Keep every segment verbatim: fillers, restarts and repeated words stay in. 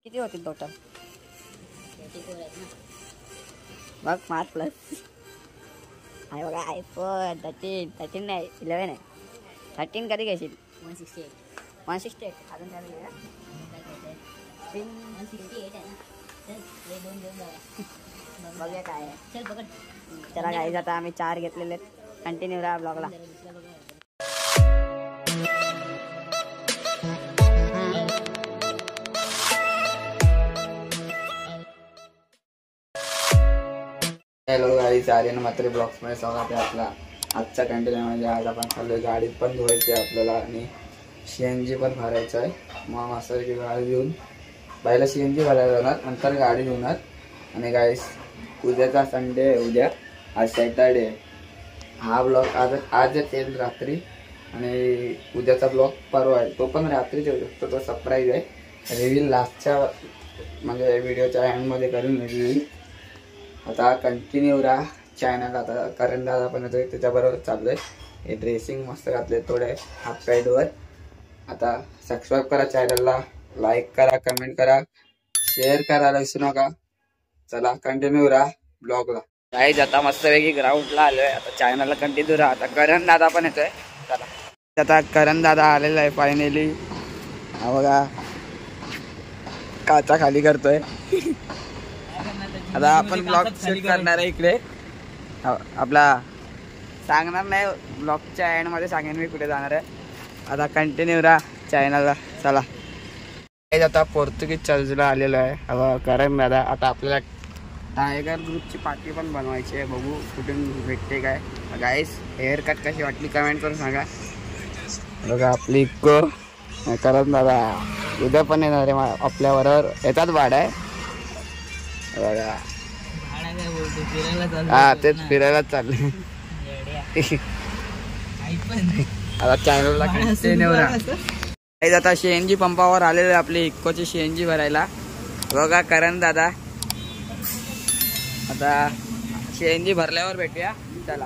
किती होतील टोटल? बघ पाच प्लस आहे बघा. आयफोन थर्टीन थर्टीन नाही इलेवन आहे. थर्टीन कधी घेशील? One sixty eight one sixty eight अजून काय घेऊया? वन सिक्स्टी एट आहे ना. दोन दोन बघूया काय आहे. चल बघ. चला गाईज आता आम्ही चार घेतलेले आहेत. कंटिन्यू राहा ब्लॉगला. हॅलो गाईज, आर्यन मात्र ब्लॉग्समध्ये स्वागत आहे आपला. आजचा कंटेंट म्हणजे आज आपण चाललोय गाडीत पण धुवायची आहे आपल्याला आणि सी एन जी पण भरायचं आहे. मग मस्तपैकी गाडी घेऊन पहिला सी एन जी भरायला जाणार, नंतर गाडी धुणार. आणि गाईज उद्याचा संडे आहे, उद्या आज सॅटर्डे. हा ब्लॉग आज आज येईल रात्री आणि उद्याचा ब्लॉग परवा आहे, तो पण रात्रीच येऊ शकतो. तो सरप्राईज आहे. रिव्हील लास्टच्या म्हणजे व्हिडिओच्या एंडमध्ये करून रिव्हील. आता कंटिन्यू राहा चॅनल. आता करण दादा पण येतोय, त्याच्याबरोबर चालू आहे. हे ड्रेसिंग मस्त घातले थोडे हाफ पॅडवर. आता सबस्क्राईब करा चॅनलला, लाईक करा, कमेंट करा, शेअर करायला विसरू नका. चला कंटिन्यू राहा ब्लॉगला. गाईज आता मस्तपैकी ग्राउंडला आलोय. आता चॅनलला कंटिन्यू राहा. आता करण दादा पण येतोय. चला आता करण दादा आलेला आहे फायनली. हा बघा काचा खाली करतोय. आता आपण ब्लॉग शूट करणार आहे इकडे. आपला सांगणार नाही, ब्लॉगच्या एंड मध्ये सांगेन मी कुठे जाणार आहे. आता कंटिन्यू राहा चॅनलला. चला आता पोर्तुगीज चर्चला आलेलो आहे करण दादा. आता आपल्याला टायगर ग्रुपची पार्टी पण बनवायची आहे. बघू कुठून भेटते काय. गाईस हेअर कट कशी वाटली कमेंट करून सांगा. बघा आपली इको करण दादा उद्या पण येणार आहे आपल्याबरोबर. येतात भाड आहे बघा. हा तेच फिरायलाच चालले. आता चॅनलला कंटिन्यू राहा. आता सीएनजी पंपावर आलेले आपली इकोची सीएनजी भरायला. बघा करण दादा. आता सीएनजी भरल्यावर भेटूया. चला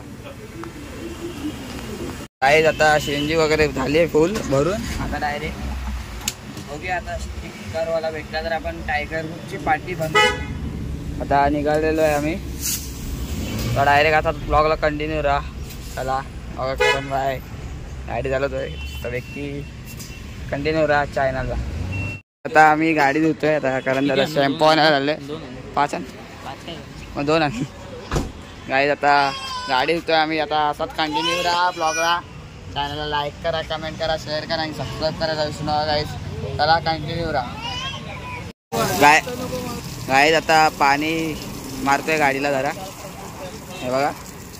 काय आता सीएनजी वगैरे झाली आहे फुल भरून. आता डायरेक्ट बघूया आता स्टिकरवाला भेटला तर आपण टायगर ग्रुपची पार्टी बनवू. आता निघालेलो आहे आम्ही. तर डायरेक्ट आता ब्लॉगला कंटिन्यू राहा. चला बघा करण बाय गाडी चालवतोय तर व्यक्ती कंटिन्यू राहा चॅनलला. आता आम्ही गाडी धुतोय. आता करण दादा शॅम्पू आणायला आले. पाच मग दोन आम्ही गाडी आता गाडी धुतोय आम्ही. आता असंच कंटिन्यू राहा ब्लॉगला. चॅनलला लाईक करा, कमेंट करा, शेअर करा आणि सबस्क्राईब करायला विसरू नका गाईज. चला कंटिन्यू राहा. गाय गाईज आता पाणी मारतोय गाडीला जरा. हे बघा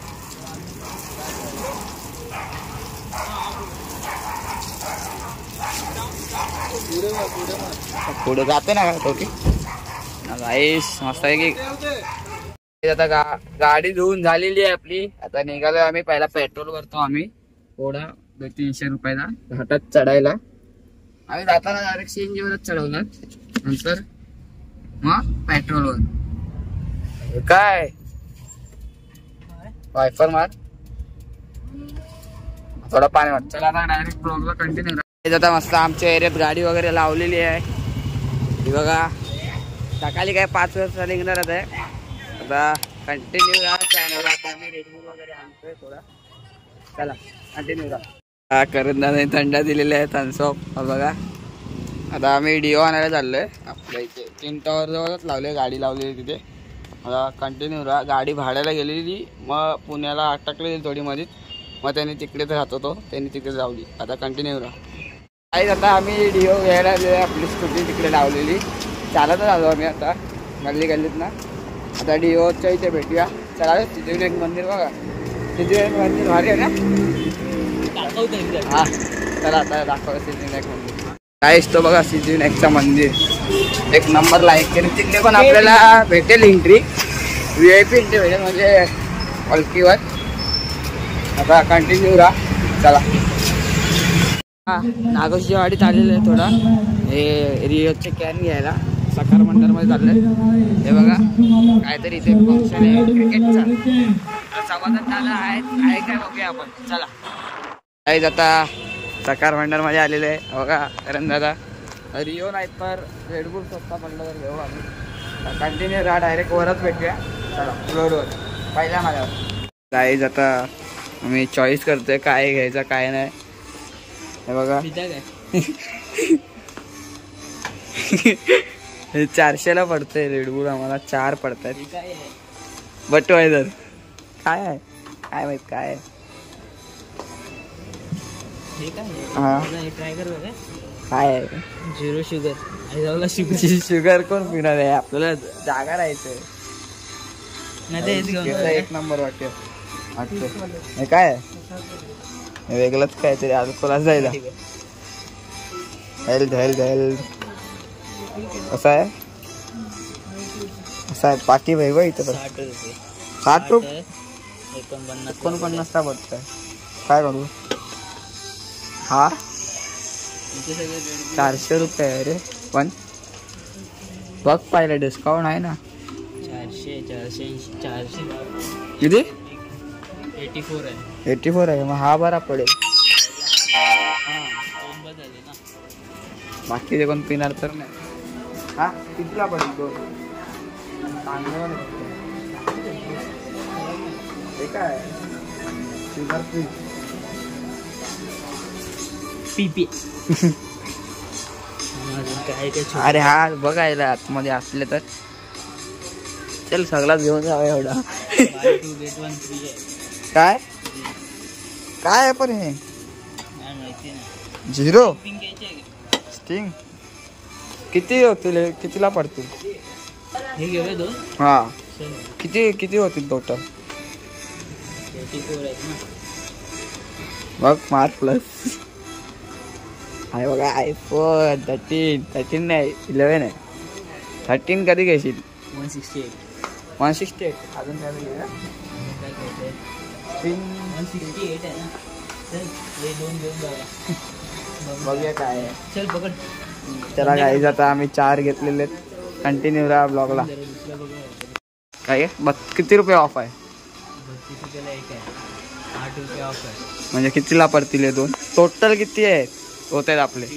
पुढे जाते ना का टोकी. गाईस मस्त आहे की. आता गा गाडी धुवून झालेली आहे आपली. आता निघालोय आम्ही. पहिला पेट्रोल भरतो आम्ही थोडा तीनशे रुपयाला घाटात चढायला. आम्ही जाताना डायरेक्ट सीएनजी वरच चढवणार, नंतर मग पेट्रोलवर. काय वायफर मार थोडा पाणी मार. चला आता डायरेक्ट ब्लॉगला कंटिन्यू. आता मस्त आमच्या एरियात गाडी वगैरे लावलेली आहे. ही बघा सकाळी काय पाच वाजता निघणारच आहे. आता कंटिन्यू राहा चॅनलला. आता आम्ही रेडबुल वगैरे आणतोय थोडा. चला कंटिन्यू राहा. करून दादा थंडा दिलेला आहे थम्सअप. बघा आता आम्ही डिओ आणायला चाललोय. आपल्या इथे तीन टॉवर जवळच लावले गाडी लावलेली तिथे. आता कंटिन्यू राहा. गाडी भाड्याला गेलेली, मग पुण्याला अटकलेली थोडी मध्ये, मग त्यांनी तिकडेच राहतो तो त्यांनी तिकडे लावली. आता कंटिन्यू राहा. काही आता आम्ही डिओ घ्यायला आलेलो आहे. आपली स्कूटी तिकडे लावलेली. चालतच आलो आम्ही आता गल्ली गल्लीत ना. आता डिओच्या इथे भेटूया. चला सिद्धिविनायक मंदिर बघा. सिद्धिविनायक मंदिर भारी आहे ना. हा चला आता दाखवा सिद्धिविनायक मंदिर. काहीच तो बघा सिद्धिविनायकचं मंदिर एक नंबर लाईक केली. तिकडे पण आपल्याला भेटेल entry, V I P entry भेटेल म्हणजे पलकीवर. आता कंटिन्यू राहा. चला हा नागोशी वाडी चाललेलं आहे थोडा. हे रिओचे कॅन घ्यायला सकार मंडळमध्ये चाललंय. हे बघा काहीतरी इथे फंक्शन आहे क्रिकेटचा. समाधान दादा आहे आहे काय बघूया आपण. चला काहीच आता सकार मंडळमध्ये आलेले आहे बघा करण दादा. रिओ नाही तर रेडबुल स्वतः पडलं तर घेऊ आम्ही. कंटिन्यू राहा, डायरेक्ट वरच भेटूया. चला फ्लोरवर पहिल्या माझ्यावर. गाईज आता आम्ही चॉईस करतोय काय घ्यायचं काय नाही. हे बघा हे चारशेला पडतंय रेडबुल, आम्हाला चार पडतात. बटवायझर काय आहे काय माहित काय आहे. हा काय आहे झिरो शुगर. शुगर शुगर कोण पिणार आहे, आपल्याला जागा राहायचंय. एक नंबर वाटते वाटतं. हे काय आहे वेगळंच काय तरी अल्कोलाच जायला. हेल्थ हेल्थ हेल्थ कसं आहे असं आहे पाठी भाई बघ इथं. साठ रुपये साठ रुपये एकोणपन्नास एकोणपन्नासला पडतंय. काय करू हा चारशे रुपये आहे रे. पण बघ पाहिलं डिस्काउंट आहे ना. चारशे चारशे चारशे किती एटी फोर आहे. एटी फोर आहे मग हा बरा पडेल. बाकीचे कोण पिणार तर नाही. हा कितीला पडेल दोन चांगलं हे काय शुगर फ्री पीपी. अरे हा बघायला आतमध्ये असले तर चल सगळाच घेऊन जाऊया एवढा. काय काय आहे पण हे झिरो स्टिंग किती होतील कितीला पडतील हे घेऊया दोन. हा किती किती होतील टोटल. एटी फोर आहेत ना. बघ मार्क प्लस आहे बघा. आयफोन थर्टीन थर्टीन नाही इलेवन आहे. थर्टीन कधी घेशील. One sixty eight one sixty eight अजून काय घेऊया. वन सिक्स्टी एट आहे ना. चल हे दोन घेऊन जाऊया. बघूया काय आहे. चल पकड. त्याला गाईज आता आम्ही चार घेतलेले आहेत. कंटिन्यू राहा ब्लॉगला. काय आहे बघ किती रुपये ऑफ आहे. बत्तीस रुपयाला एक आहे. आठ रुपये ऑफ आहे. म्हणजे कितीला पडतील हे दोन. टोटल किती आहेत होत आहेत आपले.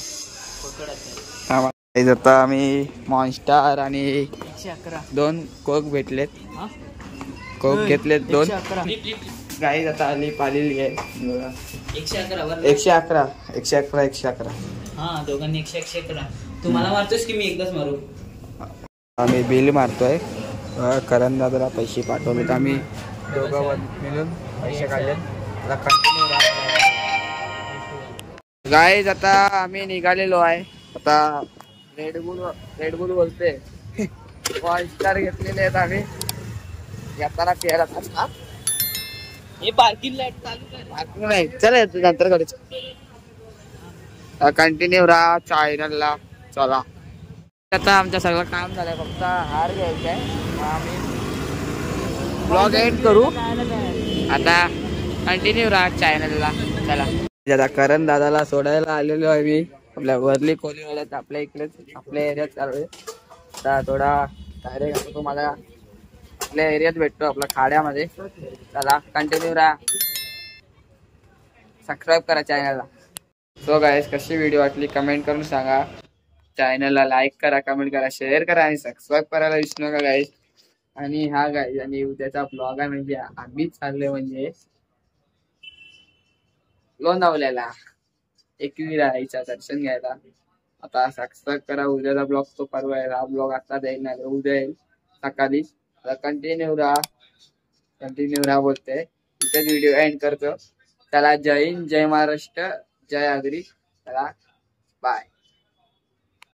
हा गाईज आता आम्ही मॉन्स्टार आणि एकशे अकरा दोन कोक भेटलेत. कोक घेतलेत दोन. गाईज आता आली पालेली आहे बघा. एकशे अकरा एकशे अकरा एकशे अकरा एकशे अकरा. हा दोघांनी एकशे एकशे अकरा. तू मला मारतोस की मी एकदाच मारू. आम्ही बिल मारतोय. करण दादाला पैसे पाठवलेत आम्ही दोघं मिळून पैसे काढले. गाईज आता आम्ही निघालेलो आहे. आता रेडबुल रेडबुल बोलते मॉन्स्टर घेतलेले आहेत आम्ही. येताना प्यायला हे पार्किंग लाईट चालू कर. नाही चल नंतर करायचं. कंटिन्यू राहा चॅनलला. चला आता आमचं सगळं काम झालंय फक्त हार घ्यायचा आहे. आम्ही ब्लॉग एंड करू. आता कंटिन्यू राहा चॅनलला. चला आता करण दादाला सोडायला आलेलो आहे मी. आपल्या वरली कोलीवाल्यात आपल्या इकडेच आपल्या एरियात चालू आहे. आता थोडा डायरेक्ट तुम्हाला आपल्या एरियात भेटतो आपल्या खाड्यामध्ये. चला कंटिन्यू राहा. सबस्क्राईब करा चॅनलला. सो गाईस कशी व्हिडिओ वाटली कमेंट करून सांगा. चॅनलला लाईक करा कमेंट करा शेअर करा आणि सबस्क्राईब करायला विसरू नका गाईस. आणि हा गाईस आणि उद्याचा ब्लॉग आहे म्हणजे आम्ही चाललोय म्हणजे लोणावळ्याला एकविरा आईचा दर्शन घ्यायला. आता सबस्क्राईब करा. उद्याचा ब्लॉग तो परवा आहे. हा ब्लॉग आता देईल नाही उद्या येईल सकाळी. कंटिन्यू राहा कंटिन्यू राहा बोलते. इथेच व्हिडिओ एंड करतो. त्याला जय हिंद जय महाराष्ट्र जय आगरी. चला बाय.